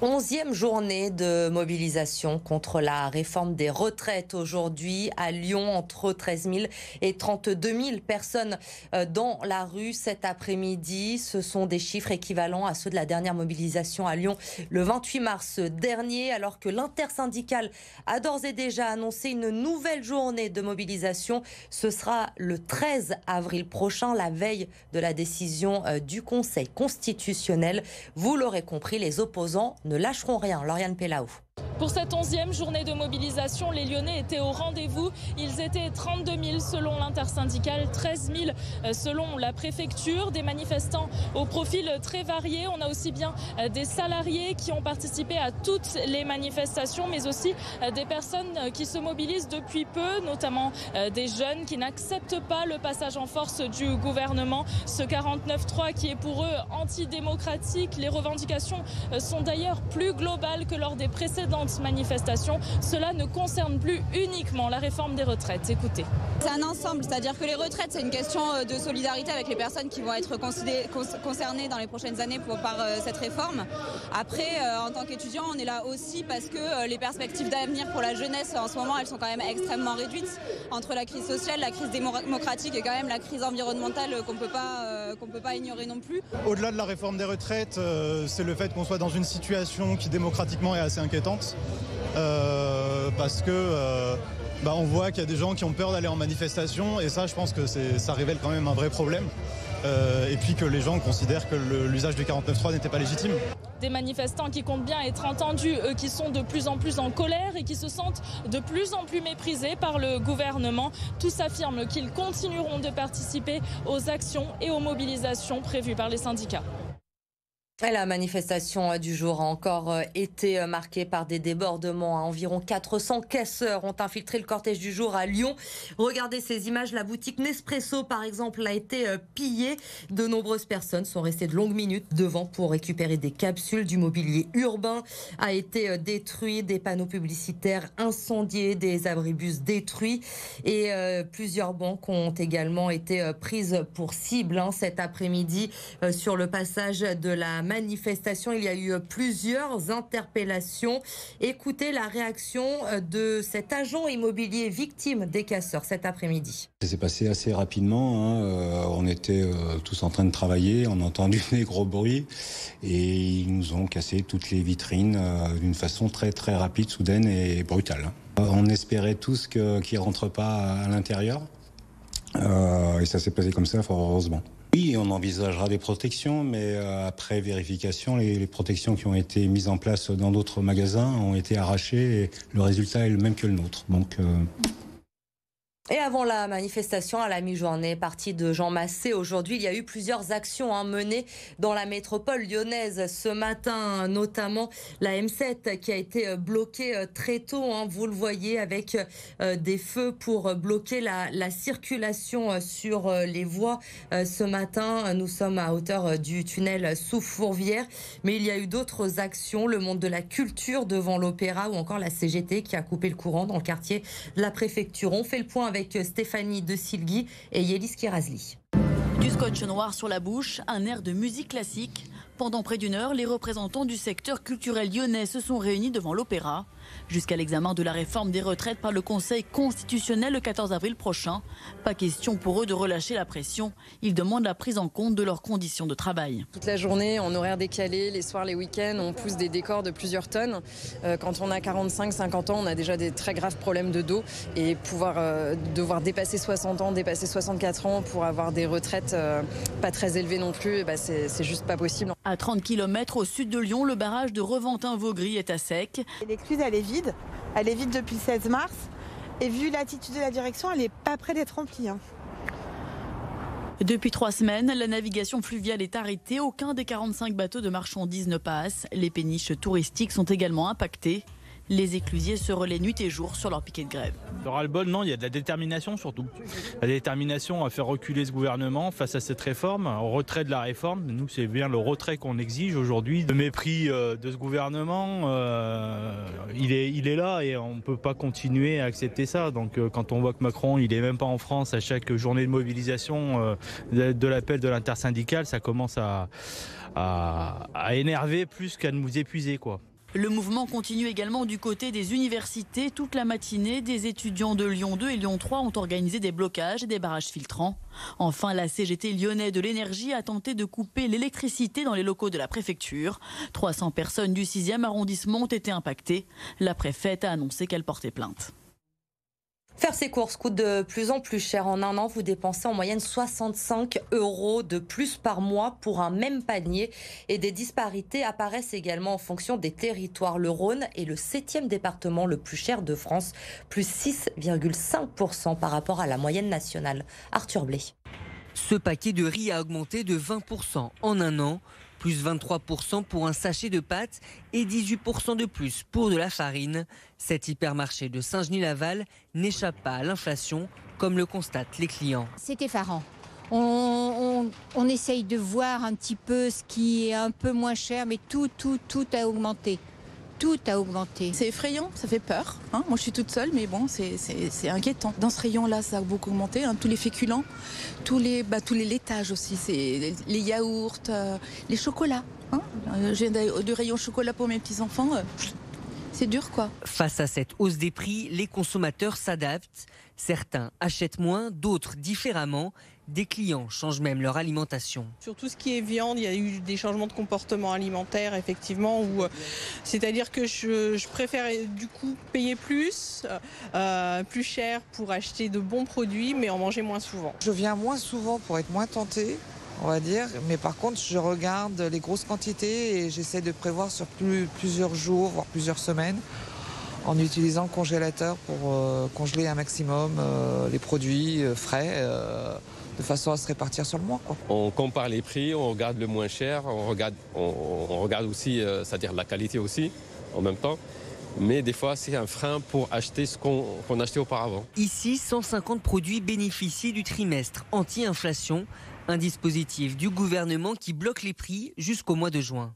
11e journée de mobilisation contre la réforme des retraites aujourd'hui à Lyon. Entre 13 000 et 32 000 personnes dans la rue cet après-midi. Ce sont des chiffres équivalents à ceux de la dernière mobilisation à Lyon le 28 mars dernier, alors que l'intersyndicale a d'ores et déjà annoncé une nouvelle journée de mobilisation. Ce sera le 13 avril prochain, la veille de la décision du Conseil constitutionnel. Vous l'aurez compris, les opposants ne lâcheront rien. Lauriane Pellaou. Pour cette 11e journée de mobilisation, les Lyonnais étaient au rendez-vous. Ils étaient 32 000 selon l'intersyndicale, 13 000 selon la préfecture. Des manifestants au profil très varié. On a aussi bien des salariés qui ont participé à toutes les manifestations, mais aussi des personnes qui se mobilisent depuis peu, notamment des jeunes qui n'acceptent pas le passage en force du gouvernement. Ce 49-3 qui est pour eux antidémocratique. Les revendications sont d'ailleurs plus globales que lors des précédentes manifestations. Cela ne concerne plus uniquement la réforme des retraites. Écoutez. C'est un ensemble, c'est-à-dire que les retraites, c'est une question de solidarité avec les personnes qui vont être concernées dans les prochaines années par cette réforme. Après, en tant qu'étudiant, on est là aussi parce que les perspectives d'avenir pour la jeunesse, en ce moment, elles sont quand même extrêmement réduites. Entre la crise sociale, la crise démocratique et quand même la crise environnementale qu'on peut pas ignorer non plus. Au-delà de la réforme des retraites, c'est le fait qu'on soit dans une situation qui démocratiquement est assez inquiétante. Parce que on voit qu'il y a des gens qui ont peur d'aller en manifestation et ça, je pense que ça révèle quand même un vrai problème. Et puis que les gens considèrent que l'usage du 49.3 n'était pas légitime. Des manifestants qui comptent bien être entendus, eux qui sont de plus en plus en colère et qui se sentent de plus en plus méprisés par le gouvernement. Tous affirment qu'ils continueront de participer aux actions et aux mobilisations prévues par les syndicats. Et la manifestation du jour a encore été marquée par des débordements. Environ 400 casseurs ont infiltré le cortège du jour à Lyon. Regardez ces images. La boutique Nespresso, par exemple, a été pillée. De nombreuses personnes sont restées de longues minutes devant pour récupérer des capsules. Du mobilier urbain a été détruit, des panneaux publicitaires incendiés, des abribus détruits. Et plusieurs banques ont également été prises pour cible cet après-midi sur le passage de la manifestation. Il y a eu plusieurs interpellations. Écoutez la réaction de cet agent immobilier victime des casseurs cet après-midi. Ça s'est passé assez rapidement. On était tous en train de travailler. On a entendu des gros bruits et ils nous ont cassé toutes les vitrines d'une façon très très rapide, soudaine et brutale. On espérait tous qu'ils ne rentrent pas à l'intérieur et ça s'est passé comme ça, fort heureusement. Oui, on envisagera des protections, mais après vérification, les protections qui ont été mises en place dans d'autres magasins ont été arrachées et le résultat est le même que le nôtre. Donc, Et avant la manifestation à la mi-journée, partie de Jean Massé, aujourd'hui, il y a eu plusieurs actions menées dans la métropole lyonnaise ce matin, notamment la M7 qui a été bloquée très tôt, vous le voyez, avec des feux pour bloquer la circulation sur les voies. Ce matin, nous sommes à hauteur du tunnel sous Fourvière, mais il y a eu d'autres actions, le monde de la culture devant l'Opéra ou encore la CGT qui a coupé le courant dans le quartier de la préfecture. On fait le point avec Stéphanie De Silgui et Yélis Kirazli. Du scotch noir sur la bouche, un air de musique classique. Pendant près d'une heure, les représentants du secteur culturel lyonnais se sont réunis devant l'Opéra. Jusqu'à l'examen de la réforme des retraites par le Conseil constitutionnel le 14 avril prochain. Pas question pour eux de relâcher la pression. Ils demandent la prise en compte de leurs conditions de travail. Toute la journée, en horaire décalé, les soirs, les week-ends, on pousse des décors de plusieurs tonnes. Quand on a 45-50 ans, on a déjà des très graves problèmes de dos. Et devoir dépasser 60 ans, dépasser 64 ans pour avoir des retraites pas très élevées non plus, c'est juste pas possible. À 30 km au sud de Lyon, le barrage de Reventin-Vaugry est à sec. L'écluse, elle est vide. Elle est vide depuis le 16 mars. Et vu l'attitude de la direction, elle n'est pas près d'être remplie. Depuis 3 semaines, la navigation fluviale est arrêtée. Aucun des 45 bateaux de marchandises ne passe. Les péniches touristiques sont également impactées. Les éclusiers se relaient nuit et jour sur leur piquet de grève. Le ras-le-bol, non, il y a de la détermination surtout. La détermination à faire reculer ce gouvernement face à cette réforme, au retrait de la réforme. Nous, c'est bien le retrait qu'on exige aujourd'hui. Le mépris de ce gouvernement, il est là et on ne peut pas continuer à accepter ça. Donc quand on voit que Macron, il n'est même pas en France à chaque journée de mobilisation de l'appel de l'intersyndicale, ça commence à énerver plus qu'à nous épuiser, quoi. Le mouvement continue également du côté des universités. Toute la matinée, des étudiants de Lyon 2 et Lyon 3 ont organisé des blocages et des barrages filtrants. Enfin, la CGT lyonnais de l'énergie a tenté de couper l'électricité dans les locaux de la préfecture. 300 personnes du 6e arrondissement ont été impactées. La préfète a annoncé qu'elle portait plainte. Faire ses courses coûte de plus en plus cher. En un an, vous dépensez en moyenne 65 € de plus par mois pour un même panier. Et des disparités apparaissent également en fonction des territoires. Le Rhône est le 7e département le plus cher de France, plus 6,5% par rapport à la moyenne nationale. Arthur Blé. Ce paquet de riz a augmenté de 20% en un an. Plus 23% pour un sachet de pâtes et 18% de plus pour de la farine. Cet hypermarché de Saint-Genis-Laval n'échappe pas à l'inflation, comme le constatent les clients. C'est effarant. On essaye de voir un petit peu ce qui est un peu moins cher, mais tout a augmenté. Tout a augmenté. C'est effrayant, ça fait peur. Moi, je suis toute seule, mais bon, c'est inquiétant. Dans ce rayon-là, ça a beaucoup augmenté. Tous les féculents, tous les laitages aussi. C'est les yaourts, les chocolats. Je viens du rayon chocolat pour mes petits-enfants. C'est dur, quoi. Face à cette hausse des prix, les consommateurs s'adaptent. Certains achètent moins, d'autres différemment. Des clients changent même leur alimentation. Sur tout ce qui est viande, il y a eu des changements de comportement alimentaire, effectivement, c'est-à-dire que je préfère du coup payer plus cher pour acheter de bons produits, mais en manger moins souvent. Je viens moins souvent pour être moins tentée, on va dire, mais par contre, je regarde les grosses quantités et j'essaie de prévoir sur plusieurs jours, voire plusieurs semaines, en utilisant le congélateur pour congeler un maximum les produits frais. De façon à se répartir sur le mois, quoi. On compare les prix, on regarde le moins cher, on regarde aussi, c'est-à-dire la qualité aussi, en même temps. Mais des fois, c'est un frein pour acheter ce qu'on achetait auparavant. Ici, 150 produits bénéficient du trimestre anti-inflation, un dispositif du gouvernement qui bloque les prix jusqu'au mois de juin.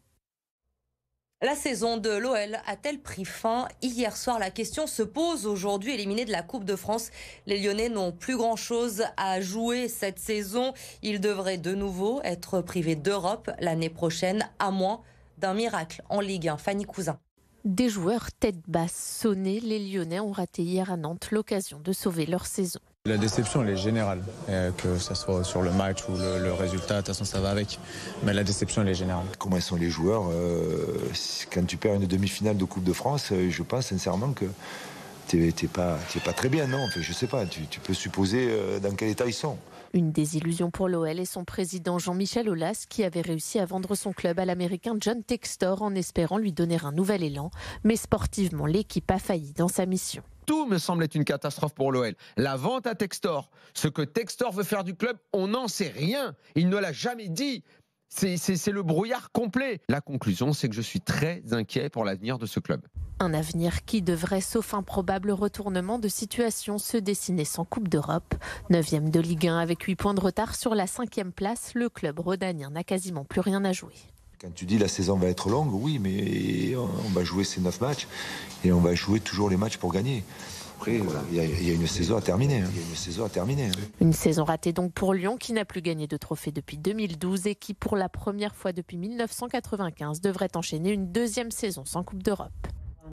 La saison de l'OL a-t-elle pris fin? Hier soir, la question se pose. Aujourd'hui, éliminés de la Coupe de France, les Lyonnais n'ont plus grand-chose à jouer cette saison. Ils devraient de nouveau être privés d'Europe l'année prochaine, à moins d'un miracle en Ligue 1. Fanny Cousin. Des joueurs tête basse sonnés, les Lyonnais ont raté hier à Nantes l'occasion de sauver leur saison. La déception, elle est générale, que ce soit sur le match ou le résultat, de toute façon ça va avec. Mais la déception, elle est générale. Comment sont les joueurs quand tu perds une demi-finale de Coupe de France, je pense sincèrement que t'es pas très bien, non? Enfin, je sais pas, tu peux supposer dans quel état ils sont. Une désillusion pour l'OL et son président Jean-Michel Aulas qui avait réussi à vendre son club à l'américain John Textor en espérant lui donner un nouvel élan. Mais sportivement, l'équipe a failli dans sa mission. Tout me semble être une catastrophe pour l'OL. La vente à Textor, ce que Textor veut faire du club, on n'en sait rien. Il ne l'a jamais dit. C'est le brouillard complet. La conclusion, c'est que je suis très inquiet pour l'avenir de ce club. Un avenir qui devrait, sauf un probable retournement de situation, se dessiner sans Coupe d'Europe. 9e de Ligue 1 avec 8 points de retard sur la 5e place, le club rhodanien n'a quasiment plus rien à jouer. Quand tu dis la saison va être longue, oui, mais on va jouer ces 9 matchs et on va jouer toujours les matchs pour gagner. Après, il y a une saison à terminer. Une saison ratée donc pour Lyon qui n'a plus gagné de trophée depuis 2012 et qui, pour la première fois depuis 1995, devrait enchaîner une 2e saison sans Coupe d'Europe.